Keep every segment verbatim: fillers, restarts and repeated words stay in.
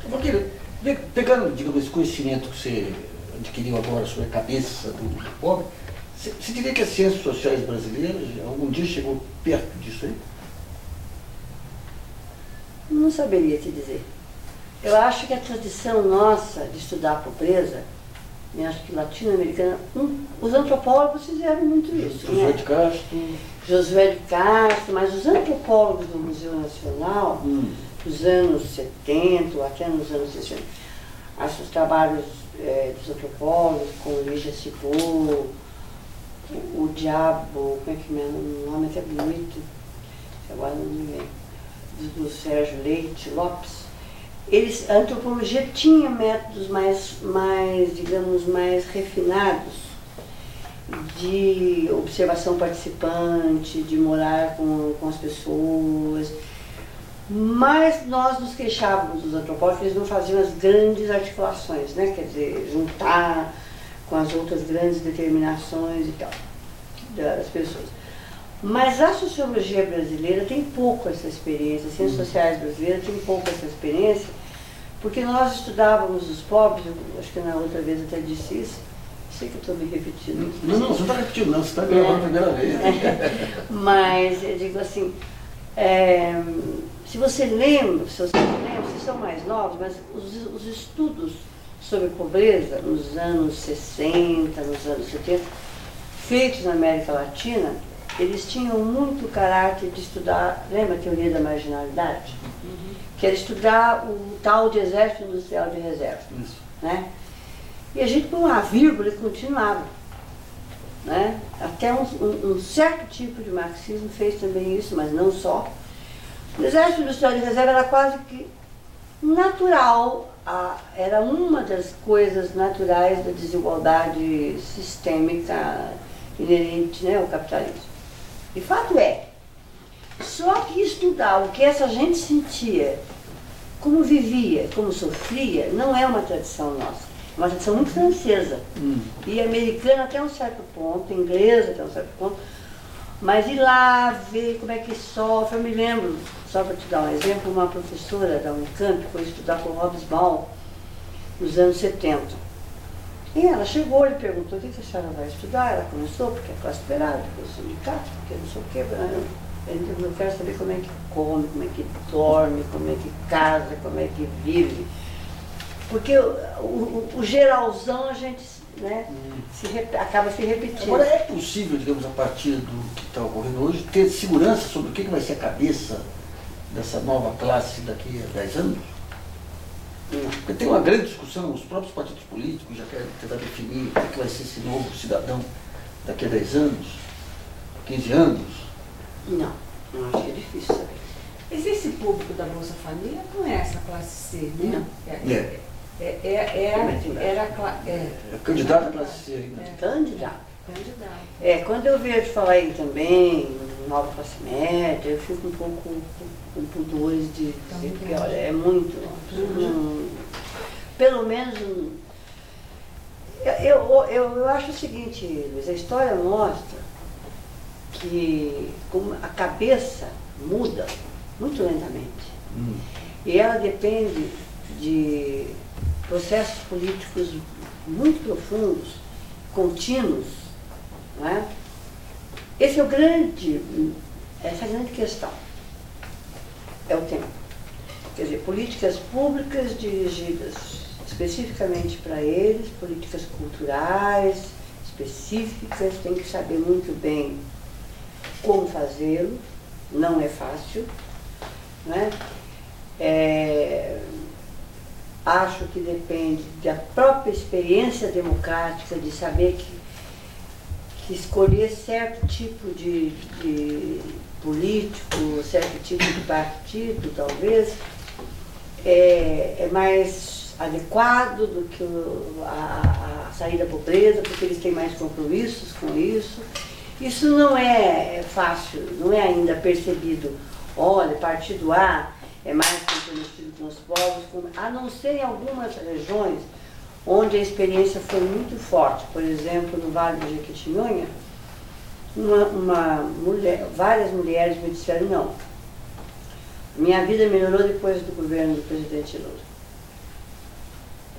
Porque, pegando, digamos, esse conhecimento que você adquiriu agora sobre a cabeça do, do pobre, você, você diria que as ciências sociais brasileiras algum dia chegou perto disso aí? Não saberia te dizer. Eu acho que a tradição nossa de estudar a pobreza, eu acho que latino-americana, um, os antropólogos fizeram muito isso. Josué né? de Castro. Josué de Castro, mas os antropólogos do Museu Nacional, Hum. dos anos setenta, ou até nos anos sessenta, acho os trabalhos é, dos antropólogos, com Lígia Cibô, o, o Diabo, como é que é o nome até bonito, agora não me lembro, do, do Sérgio Leite Lopes. Eles, a antropologia tinha métodos mais, mais, digamos, mais refinados de observação participante, de morar com, com as pessoas, mas nós nos queixávamos dos antropólogos que eles não faziam as grandes articulações, né? Quer dizer, juntar com as outras grandes determinações e tal, das pessoas. Mas a sociologia brasileira tem pouco essa experiência, as ciências sociais brasileiras têm pouco essa experiência, porque nós estudávamos os pobres, eu acho que na outra vez até disse isso, sei que eu estou me repetindo. Não, não, você não está repetindo, não, você está gravando a primeira vez. É, mas eu digo assim, é, se você lembra, se vocês lembram, vocês são mais novos, mas os, os estudos sobre pobreza nos anos sessenta, nos anos setenta, feitos na América Latina, eles tinham muito caráter de estudar, lembra a teoria da marginalidade? Uhum. Que era estudar o tal de exército industrial de reserva. Isso. Né? E a gente, com uma vírgula, e continuava. Né? Até um, um, um certo tipo de marxismo fez também isso, mas não só. O exército industrial de reserva era quase que natural, a, era uma das coisas naturais da desigualdade sistêmica inerente, né, ao capitalismo. E fato é, só que estudar o que essa gente sentia, como vivia, como sofria, não é uma tradição nossa. É uma tradição muito francesa. Hum. E americana até um certo ponto, inglesa até um certo ponto. Mas ir lá, ver como é que sofre. Eu me lembro, só para te dar um exemplo, uma professora da Unicamp foi estudar com o Hobsbawm nos anos setenta. E ela chegou e perguntou: o que a senhora vai estudar? Ela começou, porque é classe operária, porque é sindicato, porque não sei o quê. Eu quero saber como é que come, como é que dorme, como é que casa, como é que vive. Porque o, o, o geralzão a gente, né, hum. se, acaba se repetindo. Agora, é possível, digamos, a partir do que está ocorrendo hoje, ter segurança sobre o que vai ser a cabeça dessa nova classe daqui a dez anos? Não. Porque tem uma grande discussão, os próprios partidos políticos já querem tentar definir o que vai ser esse novo cidadão daqui a dez anos, quinze anos. Não, eu acho que é difícil saber. Mas esse público da Bolsa Família não é essa classe C, né? Não. É, é, é, é, é, era é, é candidato à classe C ainda. É. Candidato. Candidato. É, quando eu vejo falar aí também, nova classe média, eu fico um pouco com, com pudores de dizer que, olha, é muito longe. Uhum. Um, pelo menos, um, eu, eu, eu, eu acho o seguinte, Luiz, a história mostra que como a cabeça muda muito lentamente. Hum. E ela depende de processos políticos muito profundos, contínuos. Não é? Esse é o grande, essa é a grande questão. É o tema. Quer dizer, políticas públicas dirigidas especificamente para eles, políticas culturais específicas, tem que saber muito bem como fazê-lo, não é fácil, né? É, acho que depende da própria experiência democrática, de saber que, que escolher certo tipo de, de político, certo tipo de partido, talvez, é, é mais adequado do que o, a, a sair da pobreza, porque eles têm mais compromissos com isso. Isso não é fácil, não é ainda percebido. Olha, partido A é mais comprometido com os povos, com, a não ser em algumas regiões onde a experiência foi muito forte. Por exemplo, no Vale do Jequitinhonha, uma, uma mulher, várias mulheres me disseram: não, minha vida melhorou depois do governo do presidente Lula.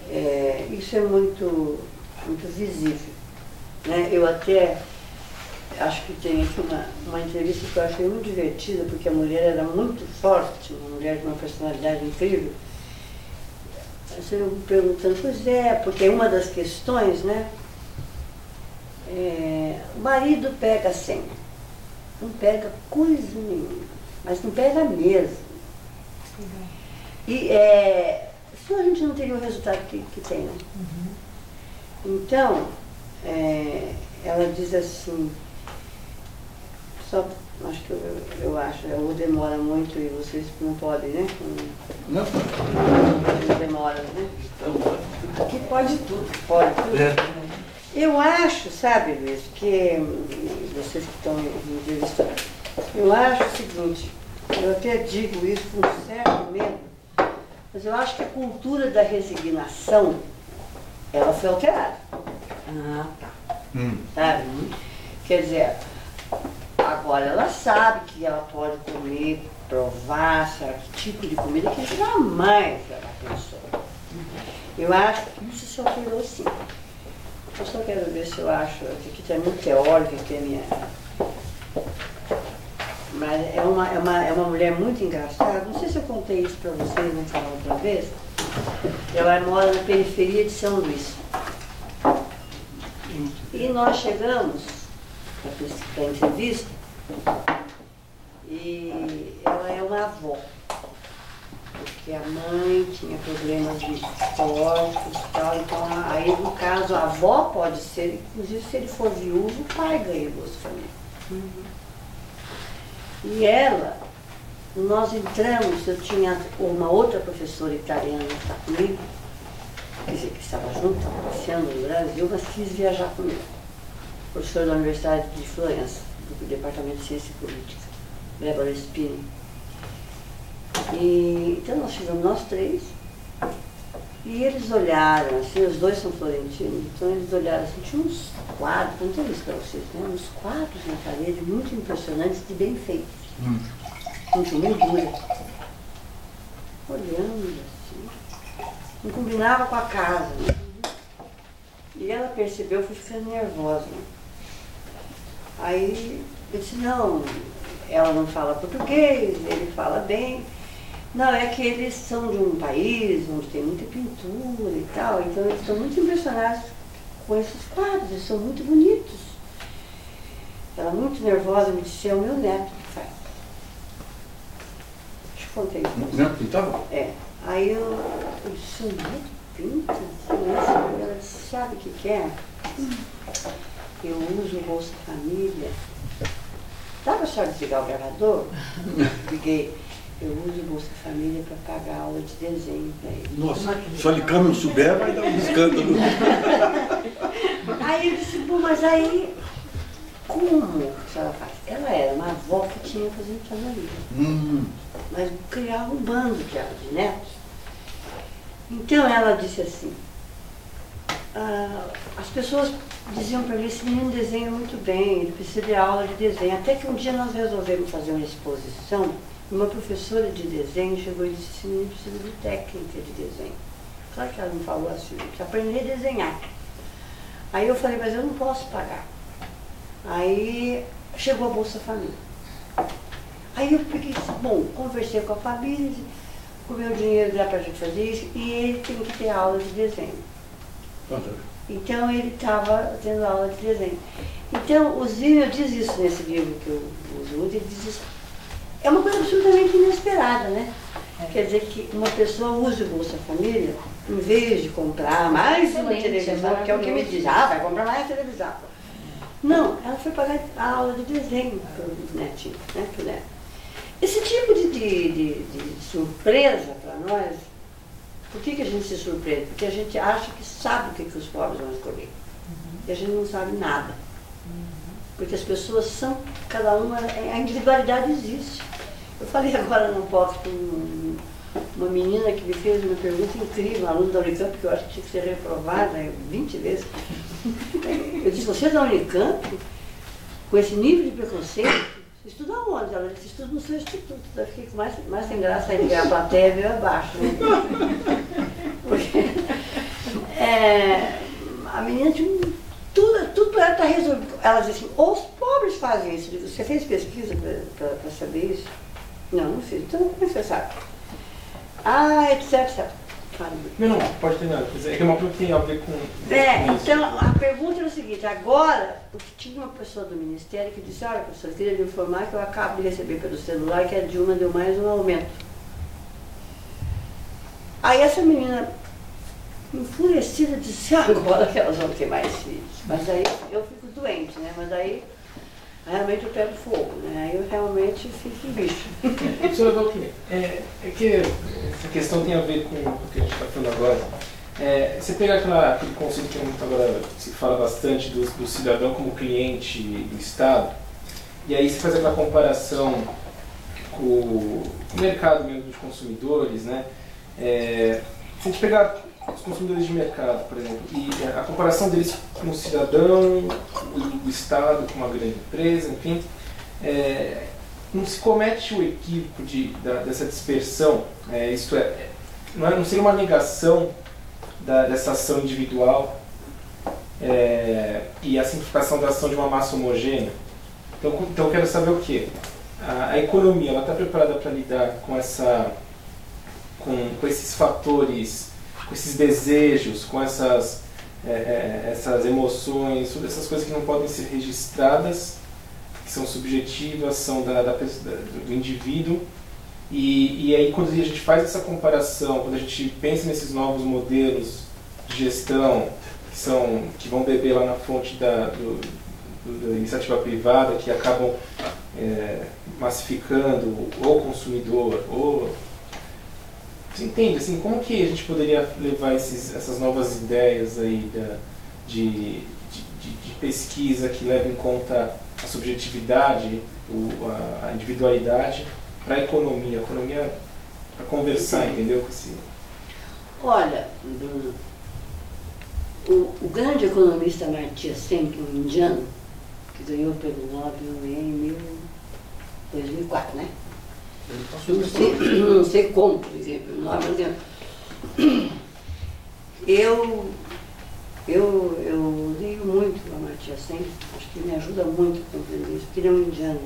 É, isso é muito, muito visível. Né? Eu até acho que tem aqui uma, uma entrevista que eu achei muito divertida, porque a mulher era muito forte, uma mulher com uma personalidade incrível. Você me perguntando, pois é, porque uma das questões, né? É, o marido pega sempre, não pega coisa nenhuma, mas não pega mesmo. Uhum. E é, senão a gente não teria o resultado que, que tem, né? Uhum. Então, é, ela diz assim, só acho que eu, eu acho, ou demora muito e vocês não podem, né? Não. Não demora, né? Aqui pode tudo. Pode tudo. É. Eu acho, sabe, Luiz, que vocês que estão me entrevistando, eu acho o seguinte, eu até digo isso com um certo medo, mas eu acho que a cultura da resignação, ela foi alterada. Ah, tá. Hum. Sabe? Quer dizer, agora ela sabe que ela pode comer, provar certo tipo de comida que jamais ela pensou. Eu acho que isso se alterou sim. Eu só quero ver se eu acho, aqui tem muito teórico, que é minha. Mas é uma, é, uma, é uma mulher muito engraçada. Não sei se eu contei isso para vocês naquela outra vez. Ela mora na periferia de São Luís. E nós chegamos para a entrevista e ela é uma avó. Porque a mãe tinha problemas psicológicos e tal, então aí no caso a avó pode ser, inclusive se ele for viúvo, o pai ganha Bolsa Família. Uhum. E ela, nós entramos, eu tinha uma outra professora italiana que está comigo, quer dizer, que estava junto, estava passeando no Brasil, mas quis viajar comigo. Professora da Universidade de Florença, do Departamento de Ciência e Política, Débora Spini. E, então nós chegamos nós três, e eles olharam, assim, os dois são florentinos, então eles olharam assim, tinha uns quadros, não tenho isso para vocês, né? Uns quadros na parede muito impressionantes e bem feitos, hum. muito moldura. Olhando assim, não combinava com a casa, né? E ela percebeu, foi ficando nervosa. Né? Aí eu disse, não, ela não fala português, ele fala bem. Não, é que eles são de um país onde tem muita pintura e tal, então eles estão muito impressionados com esses quadros, eles são muito bonitos. Ela muito nervosa me disse, é o meu neto que faz. Te contei isso. O neto pintava? É. Aí eu, eu disse, o neto pinta? Assim, ela disse, sabe o que que é? Hum. Eu uso o Bolsa Família. Dá para a senhora desligar o gravador? Liguei. Eu uso o Bolsa Família para pagar a aula de desenho para ele. Nossa, se a Alicama não souber, vai dar um escândalo. Aí eu disse, bom, mas aí, como a senhora faz? Ela era uma avó que tinha aposentadoria. Hum. Mas criava um bando de, de netos. Então ela disse assim, ah, as pessoas diziam para mim, esse menino desenha muito bem, ele precisa de aula de desenho. Até que um dia nós resolvemos fazer uma exposição. Uma professora de desenho chegou e disse, esse menino precisa de técnica de desenho. Claro que ela não falou assim, precisa aprender a desenhar. Aí eu falei, mas eu não posso pagar. Aí chegou a Bolsa Família. Aí eu peguei, bom, conversei com a família, com o meu dinheiro dá para a gente fazer isso, e ele tem que ter aula de desenho. Então ele estava tendo aula de desenho. Então o Zinho diz isso nesse livro que eu uso, ele diz isso. É uma coisa absolutamente inesperada, né? É. Quer dizer que uma pessoa use o Bolsa Família, em vez de comprar mais uma televisão, que é o que me diz, ah, vai comprar mais televisão. Não, ela foi pagar a aula de desenho para o netinho, né, pro neto. Esse tipo de, de, de, de surpresa para nós, por que, que a gente se surpreende? Porque a gente acha que sabe o que, que os pobres vão escolher. Uhum. E a gente não sabe nada. Porque as pessoas são, cada uma, a individualidade existe. Eu falei agora no P O C com uma menina que me fez uma pergunta incrível, uma aluna da Unicamp, que eu acho que tinha que ser reprovada vinte vezes. Eu disse, você é da Unicamp, com esse nível de preconceito, você estuda onde? Ela disse, estudo no seu instituto. Eu fiquei com mais, mais sem graça aí, a plateia veio abaixo. Né? Porque é, a menina tinha um, tudo, tudo para ela estar resolvido. Ela dizia assim, os pobres fazem isso. Eu digo, você fez pesquisa para saber isso? Não, não fiz. Então, como você sabe? Ah, etc, etcétera. Não, não, pode ter nada. É que é uma coisa que tem a ver com... É, com isso. então a pergunta era o seguinte, agora, porque tinha uma pessoa do Ministério que disse, olha, professor, eu queria lhe informar que eu acabo de receber pelo celular que a Dilma deu mais um aumento. Aí essa menina, enfurecida, disse, agora que elas vão ter mais filhos. Mas aí eu fico doente, né? Mas aí realmente eu pego fogo, né? Aí eu realmente fico bicho. Professora Valquíria, é, é que essa questão tem a ver com o que a gente está falando agora. É, você pega aquela, aquele conceito que muito agora se fala bastante do, do cidadão como cliente do Estado, e aí você faz aquela comparação com o mercado mesmo dos consumidores, né? É, se a gente pegar os consumidores de mercado, por exemplo, e a comparação deles com o cidadão, o, o Estado, com uma grande empresa, enfim, é, não se comete o equívoco de, da, dessa dispersão, é, isto é, não, é, não seria uma negação da, dessa ação individual é, e a simplificação da ação de uma massa homogênea. Então, então eu quero saber o quê? A, a economia está preparada para lidar com, essa, com, com esses fatores, com esses desejos, com essas, é, é, essas emoções, todas essas coisas que não podem ser registradas, que são subjetivas, são da, da, do indivíduo. E, e aí quando a gente faz essa comparação, quando a gente pensa nesses novos modelos de gestão que, são, que vão beber lá na fonte da, do, do, da iniciativa privada, que acabam é, massificando o consumidor, ou... Você entende, assim, como que a gente poderia levar esses, essas novas ideias aí da, de, de, de, de pesquisa que leva em conta a subjetividade, o, a, a individualidade, para a economia, a economia para conversar, Sim. entendeu? Com esse... Olha, Bruno, o, o grande economista Amartya Sen, um indiano, que ganhou pelo Nobel em dois mil e quatro, né? Não sei, não sei como, por exemplo, o Nobel. Eu, eu, eu leio muito o Amartya Sen, acho que me ajuda muito a compreender isso, porque ele é um indiano.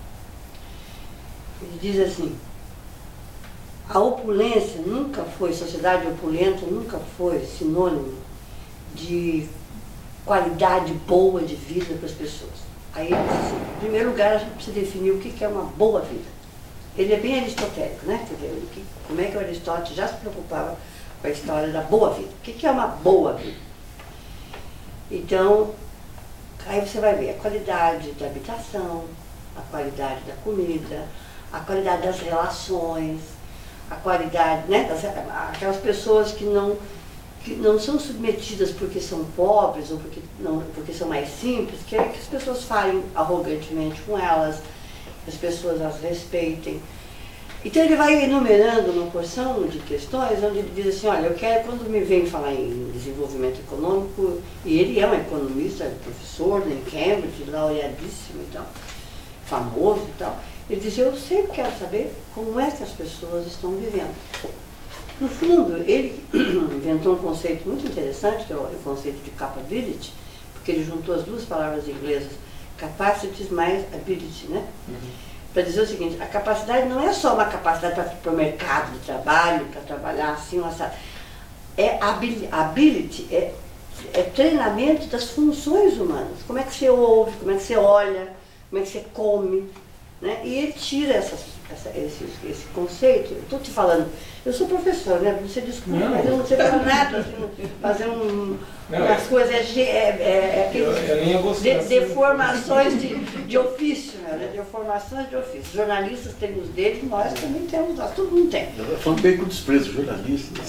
Ele diz assim, a opulência nunca foi, sociedade opulenta nunca foi sinônimo de qualidade boa de vida para as pessoas. Aí ele diz assim, em primeiro lugar a gente precisa definir o que é uma boa vida. Ele é bem aristotélico, né? Quer dizer, como é que o Aristóteles já se preocupava com a história da boa vida. O que é uma boa vida? Então, aí você vai ver a qualidade da habitação, a qualidade da comida, a qualidade das relações, a qualidade, né, das, aquelas pessoas que não, que não são submetidas porque são pobres ou porque, não, porque são mais simples, que, que as pessoas falem arrogantemente com elas, que as pessoas as respeitem. Então ele vai enumerando uma porção de questões onde ele diz assim, olha, eu quero, quando me vem falar em desenvolvimento econômico, e ele é um economista, professor em Cambridge, laureadíssimo e tal, famoso e tal, ele diz, eu sempre quero saber como é que as pessoas estão vivendo. No fundo, ele inventou um conceito muito interessante, que é o conceito de capability, porque ele juntou as duas palavras inglesas, capacity mais ability, né? Uhum. Para dizer o seguinte, a capacidade não é só uma capacidade para o mercado de trabalho, para trabalhar assim, uma, é ability, é, é treinamento das funções humanas. Como é que você ouve, como é que você olha, como é que você come, né? E ele tira essas, essa, esse, esse conceito. Eu estou te falando, eu sou professor, né? Você desculpa, não, mas eu não sei falar nada, assim, fazer um, não, umas é, coisas, é, é, é, eu, eu nem ia gostar, de, deformações de, de ofício, né? Deformações de ofício. Jornalistas têm os deles, nós também temos, nós, todo mundo tem. Eu falo bem com desprezo, jornalistas.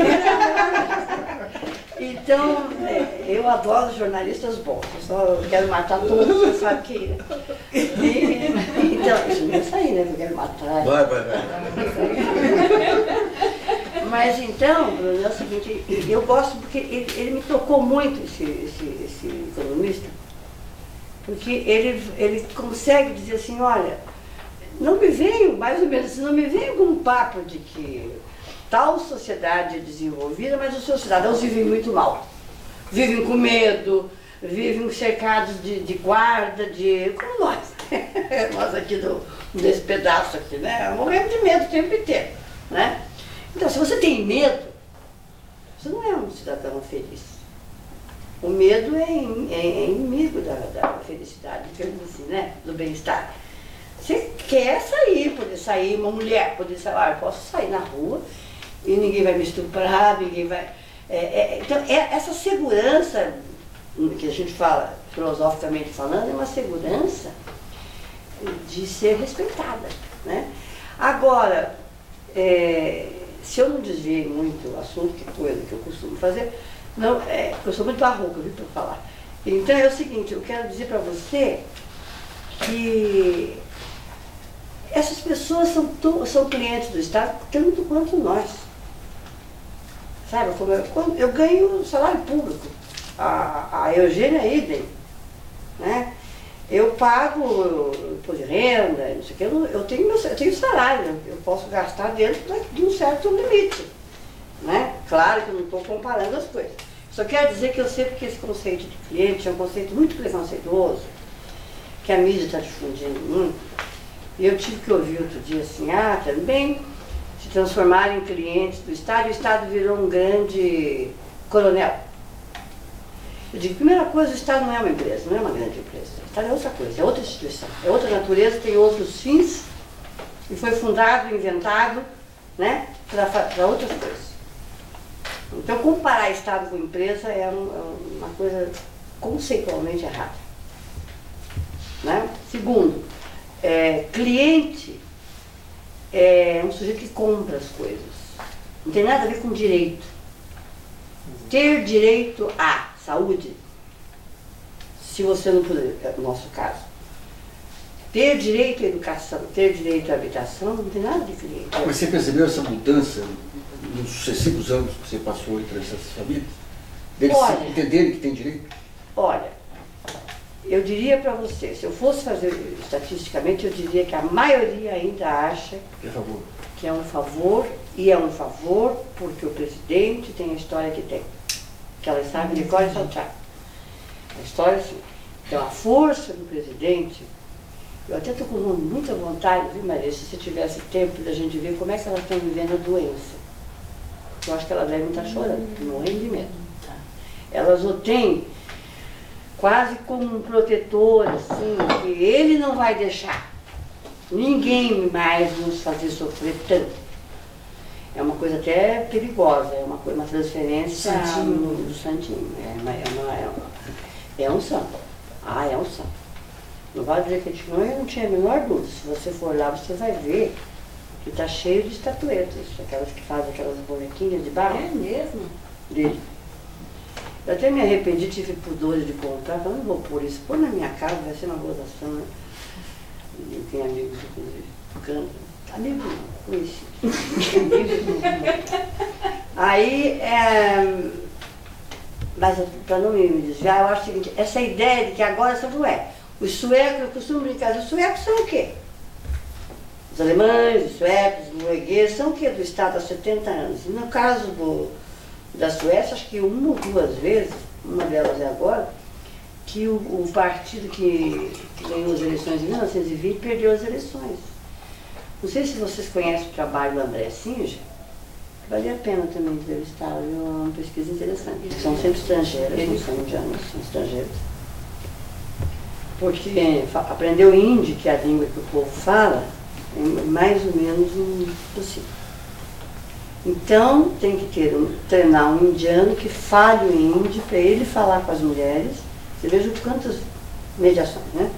Então, é, eu adoro jornalistas bons, eu só quero matar todos, você sabe que... Então, isso não vai sair, né? Eu quero matar. Vai, vai, vai. Mas então, Bruno, é o seguinte, eu gosto porque ele, ele me tocou muito, esse, esse, esse economista, porque ele, ele consegue dizer assim, olha, não me venho, mais ou menos, não me venho com um papo de que tal sociedade desenvolvida, mas os seus cidadãos vivem muito mal. Vivem com medo, vivem cercados de, de guarda, de... como nós. Nós aqui do, desse pedaço aqui, né? Morremos de medo o tempo inteiro, né? Então, se você tem medo, você não é um cidadão feliz. O medo é, in, é inimigo da, da felicidade, digamos assim, né? Do bem-estar. Você quer sair, poder sair, uma mulher poder sair, ah, eu posso sair na rua e ninguém vai me estuprar, ninguém vai... É, é, então, é, essa segurança que a gente fala, filosoficamente falando, é uma segurança de ser respeitada, né? Agora, é, se eu não desviei muito o assunto, que é coisa que eu costumo fazer, não, é, eu sou muito barroca, viu, para falar. Então é o seguinte, eu quero dizer para você que essas pessoas são, são clientes do Estado tanto quanto nós. Sabe, como eu, quando eu ganho salário público, a, a Eugênia idem, né? Eu pago imposto de renda, não sei o que, eu, eu, tenho, eu tenho salário, eu posso gastar dentro de um certo limite. Né? Claro que eu não estou comparando as coisas. Só quero dizer que eu sei porque esse conceito de cliente é um conceito muito preconceituoso, que a mídia está difundindo muito. E eu tive que ouvir outro dia assim, ah, também se transformaram em clientes do Estado, e o Estado virou um grande coronel. Eu digo, primeira coisa, o Estado não é uma empresa, não é uma grande empresa. O Estado é outra coisa, é outra instituição, é outra natureza, tem outros fins, e foi fundado, inventado, né, para outras coisas. Então, comparar Estado com empresa é, um, é uma coisa conceitualmente errada. Né? Segundo, é, cliente é um sujeito que compra as coisas. Não tem nada a ver com direito. Ter direito a saúde, se você não puder, no nosso caso. Ter direito à educação, ter direito à habitação, não tem nada de cliente. Mas você percebeu essa mudança nos sucessivos anos que você passou entre essas famílias? Deles Olha, entenderem que tem direito? Olha, eu diria para você, se eu fosse fazer estatisticamente, eu diria que a maioria ainda acha Por favor. que é um favor, e é um favor porque o presidente tem a história que tem. Que elas sabem de cor e salteado. A história, assim. Então, a força do presidente, eu até estou com muita vontade, viu, Maria, se você tivesse tempo da gente ver como é que elas estão vivendo a doença. Eu acho que elas devem estar chorando, morrendo de medo. Elas o têm quase como um protetor, assim, que ele não vai deixar ninguém mais nos fazer sofrer tanto. É uma coisa até perigosa, é uma, coisa, uma transferência Santinho. do Santinho. É, uma, é, uma, é, uma, é um santo. Ah, é um santo. Não vai dizer que não, eu não tinha a menor dúvida. Se você for lá, você vai ver que está cheio de estatuetas, aquelas que fazem aquelas bonequinhas de barro. É mesmo? Dele. Eu até me arrependi, tive pudores de comprar, falei, não vou pôr isso, pôr na minha casa, vai ser uma gozação, né? Eu tenho amigos, inclusive, cantam. Amigo não, conhecido. Aí, é, mas para não me desviar, eu acho o seguinte, essa ideia de que agora essa não é. Os suecos, eu costumo brincar, os suecos são o quê? Os alemães, os suecos, os noruegueses, são o quê do Estado há setenta anos? E no caso do, da Suécia, acho que uma ou duas vezes, uma delas é agora, que o, o partido que, que ganhou as eleições em mil novecentos e vinte perdeu as eleições. Não sei se vocês conhecem o trabalho do André Singer, vale a pena também entrevistar, é uma pesquisa interessante. São sempre estrangeiras, não são indianas, são estrangeiras. Porque aprender o hindi, que é a língua que o povo fala, é mais ou menos impossível. Então, tem que ter um, treinar um indiano que fale o hindi para ele falar com as mulheres. Você veja quantas mediações, né?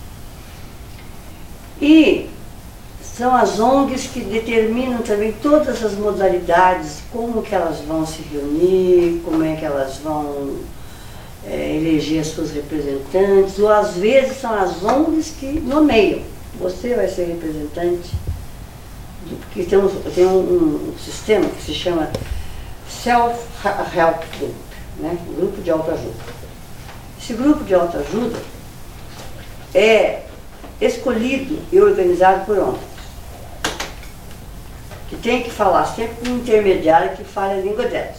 E são as O N Gs que determinam também todas as modalidades, como que elas vão se reunir, como é que elas vão é, eleger as suas representantes, ou às vezes são as O N Gs que nomeiam. Você vai ser representante, porque tem, um, tem um, um sistema que se chama Self-Help Group, né? Grupo de autoajuda. Esse grupo de autoajuda é escolhido e organizado por homens, que tem que falar sempre com um intermediário que fale a língua delas.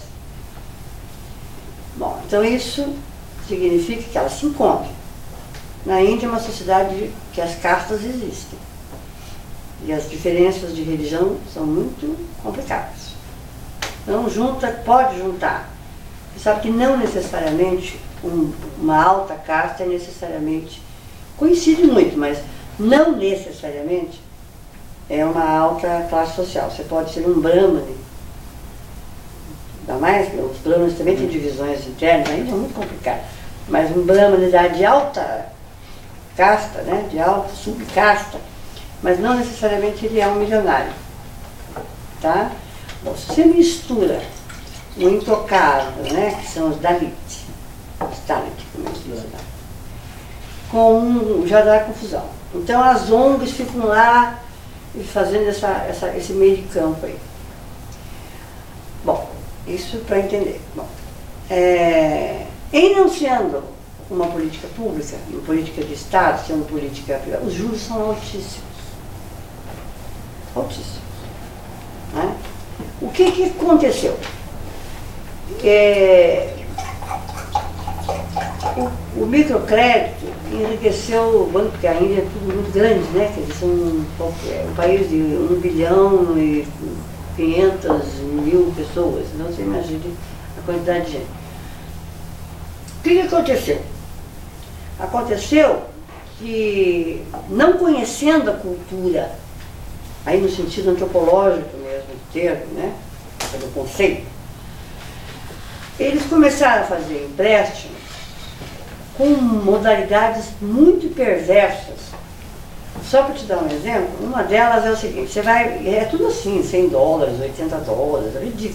Bom, então isso significa que elas se encontram. Na Índia é uma sociedade que as castas existem. E as diferenças de religião são muito complicadas. Então junta, pode juntar. Você sabe que não necessariamente um, uma alta casta é necessariamente, coincide muito, mas não necessariamente é uma alta classe social. Você pode ser um brahmane. Ainda mais que os brahmanes também têm divisões internas, ainda é muito complicado. Mas um brahmane de alta casta, né, de alta subcasta, mas não necessariamente ele é um milionário. Tá? Bom, se você mistura o intocável, né, que são os Dalit, os Dalit, como eles dizem lá, com um, já dá confusão. Então as O N Gs ficam lá fazendo essa, essa, esse meio de campo aí. Bom, isso para entender. Bom, é, enunciando uma política pública, uma política de Estado, sendo política privada, os juros são altíssimos. Altíssimos. Né? O que, que aconteceu? É, o, o microcrédito enriqueceu o banco, porque a Índia é tudo muito grande, né? Quer dizer, são um, é um país de um bilhão e quinhentas mil pessoas, então você imagina a quantidade de gente. O que, que aconteceu? Aconteceu que, não conhecendo a cultura, aí no sentido antropológico mesmo do termo, né, do conceito, eles começaram a fazer empréstimos com modalidades muito perversas. Só para te dar um exemplo, uma delas é o seguinte: você vai, é tudo assim, cem dólares, oitenta dólares, é ridículo.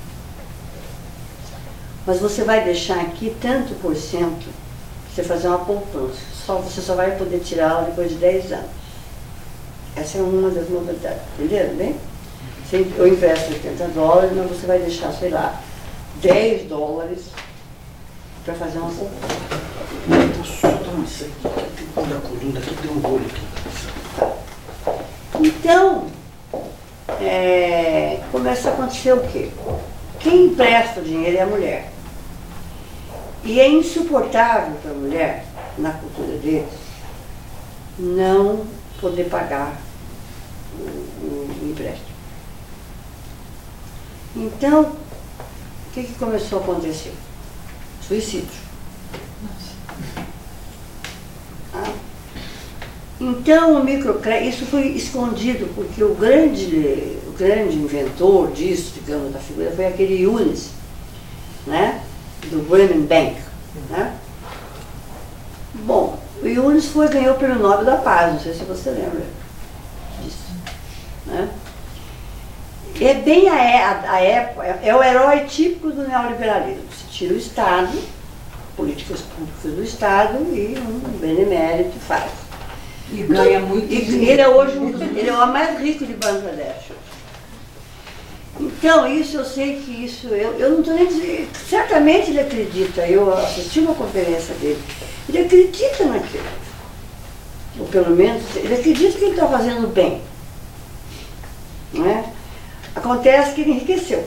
Mas você vai deixar aqui tanto por cento para você fazer uma poupança. Só, você só vai poder tirá-la depois de dez anos. Essa é uma das modalidades, entenderam bem? Eu empresto oitenta dólares, mas você vai deixar, sei lá, dez dólares para fazer uma poupança. Posso só dar uma isso aqui? Tem que pôr a coluna aqui, tem um olho aqui. Então, é, começa a acontecer o quê? Quem empresta o dinheiro é a mulher. E é insuportável para a mulher, na cultura deles, não poder pagar o, o, o empréstimo. Então, o que, que começou a acontecer? Suicídio. Ah. Então, o microcrédito, isso foi escondido, porque o grande, o grande inventor disso, digamos, da figura, foi aquele Yunis, né, do Women Bank. Né? Bom, o Yunis foi, ganhou o Prêmio Nobel da Paz, não sei se você lembra disso. Né? É bem a, a, a época, é o herói típico do neoliberalismo. Se tira o Estado, políticas públicas do Estado, e um benemérito faz. E ganha muito e, dinheiro. Ele é hoje um dos, ele é o mais rico de Bangladesh. Então, isso eu sei que isso, eu, eu não estou nem dizendo, certamente ele acredita, eu assisti uma conferência dele, ele acredita naquilo. Ou pelo menos, ele acredita que ele está fazendo bem. Não é? Acontece que ele enriqueceu.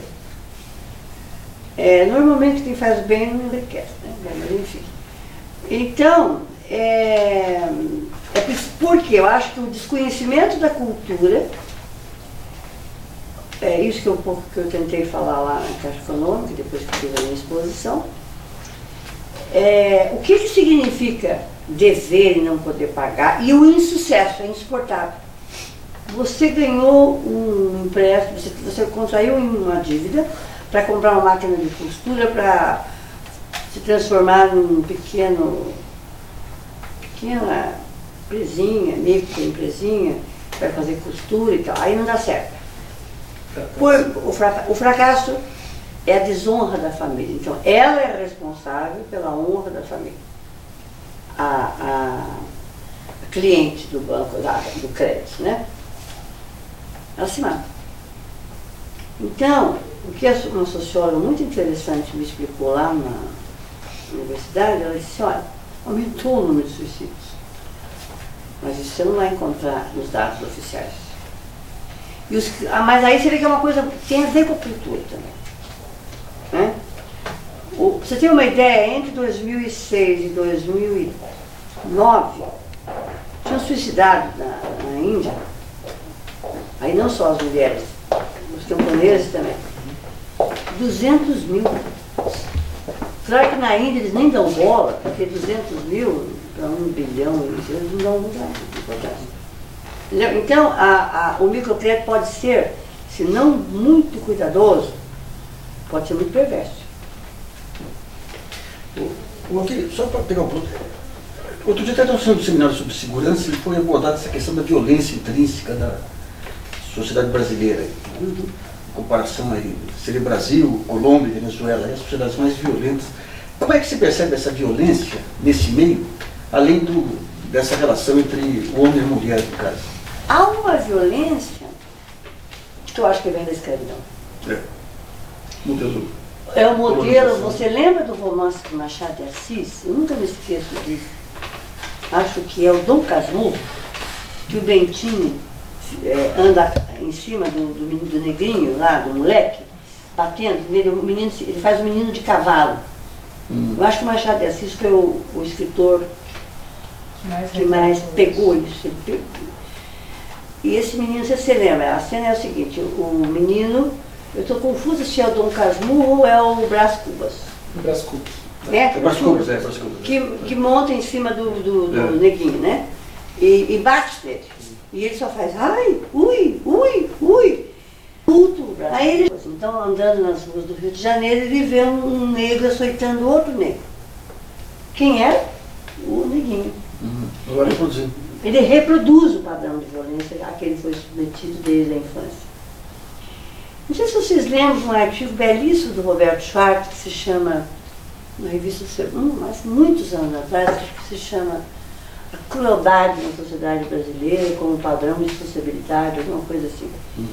É, normalmente quem faz bem não enriquece, né? Mas enfim. Então, é, é porque eu acho que o desconhecimento da cultura, é isso que eu, um pouco que eu tentei falar lá na Caixa Econômica, depois que fiz a minha exposição, é, o que, que significa dever e não poder pagar, e o insucesso, é insuportável. Você ganhou um empréstimo, você, você contraiu uma dívida para comprar uma máquina de costura, para se transformar num pequeno, pequena empresinha, microempresinha, para fazer costura e tal, aí não dá certo. Por, o, fracasso, o fracasso é a desonra da família, então ela é responsável pela honra da família. A, a, a cliente do banco, da, do crédito, né? Ela se mata. Então, o que uma socióloga muito interessante me explicou lá na universidade, ela disse, olha, aumentou o número de suicídios, mas isso você não vai encontrar nos dados oficiais. E os, ah, mas aí você vê que é uma coisa que tem a ver com a cultura também. Né? O, pra você ter uma ideia, entre dois mil e seis e dois mil e nove, tinham suicidado na, na Índia, aí não só as mulheres, os camponeses também, duzentos mil. Claro que na Índia eles nem dão bola, porque duzentos mil para um bilhão, eles não dão importância. Então, a, a, o microcrédito pode ser, se não muito cuidadoso, pode ser muito perverso. O, aqui, só para pegar um ponto. Outro dia até nós fizemos um seminário sobre segurança e foi abordada essa questão da violência intrínseca da sociedade brasileira. Em comparação aí, seria Brasil, Colômbia, Venezuela, as sociedades mais violentas. Como é que se percebe essa violência nesse meio, além do, dessa relação entre o homem e a mulher, no caso? Há uma violência que eu acho que vem da escravidão. É. Modelo. É o modelo, você lembra do romance de Machado de Assis? Eu nunca me esqueço disso. Acho que é o Dom Casmurro, que o Bentinho é, anda em cima do, do, menino, do negrinho lá, do moleque, batendo nele, o menino, ele faz o menino de cavalo. Hum. Eu acho que o Machado de Assis foi o, o escritor mais que mais pegou isso. Ele pegou. E esse menino, você se lembra, a cena é o seguinte, o menino, eu estou confusa se é o Dom Casmurro ou é o Brás Cubas. O Brás Cubas. É, é Brás Cubas, é Brás Cubas. Que, que monta em cima do, do, do é. neguinho, né? E, e bate nele. E ele só faz, ai, ui, ui, ui. Puto. Aí ele, então, andando nas ruas do Rio de Janeiro, ele vê um negro açoitando outro negro. Quem é? O neguinho. Uhum. Agora reproduzindo. Ele reproduz o padrão de violência a que ele foi submetido desde a infância. Não sei se vocês lembram de um artigo belíssimo do Roberto Schwartz, que se chama, na revista hum, mas muitos anos atrás, que se chama A Crueldade na Sociedade Brasileira como Padrão de Sociabilidade, alguma coisa assim. Hum.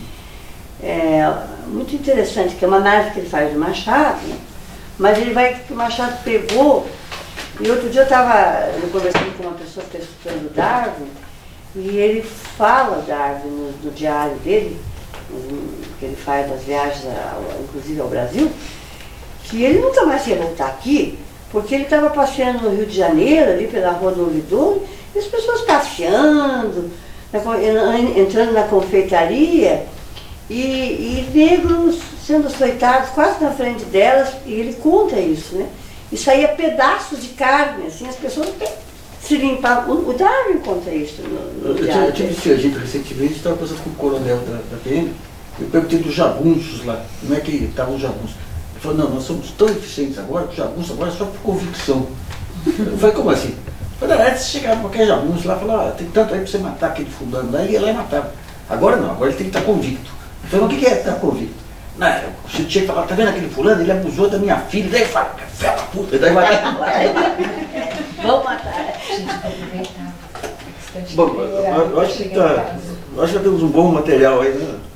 É muito interessante, que é uma análise que ele faz do Machado, né? Mas ele vai, que o Machado pegou. E outro dia eu estava conversando com uma pessoa que está estudando Darwin, e ele fala Darwin no, no diário dele, que ele faz das viagens, ao, inclusive ao Brasil, que ele nunca mais ia voltar aqui, porque ele estava passeando no Rio de Janeiro, ali pela Rua do Ouvidor, e as pessoas passeando, entrando na confeitaria, e, e negros sendo açoitados quase na frente delas, e ele conta isso, né? E saía pedaços de carne, assim, as pessoas se limpavam. O Darwin conta isso no, no eu, diário. eu tive Sergipe recentemente, estava conversando com o coronel da, da P M, eu perguntei dos jagunços lá, como é que estavam os jagunços. Ele falou, não, nós somos tão eficientes agora, que o jagunço agora é só por convicção. Eu falei, como assim? Eu falei, antes você chegava qualquer jagunço lá e falava, ah, tem tanto aí para você matar aquele fulano lá, ele ia lá e matava. Agora não, agora ele tem que estar convicto. Eu falei, mas o que é estar convicto? Não, você tinha que falar, tá vendo aquele fulano? Ele abusou da minha filha, daí fala, fé da puta, daí vai lá. Vamos matar. Bom, eu acho que tá, eu acho que temos um bom material aí, né?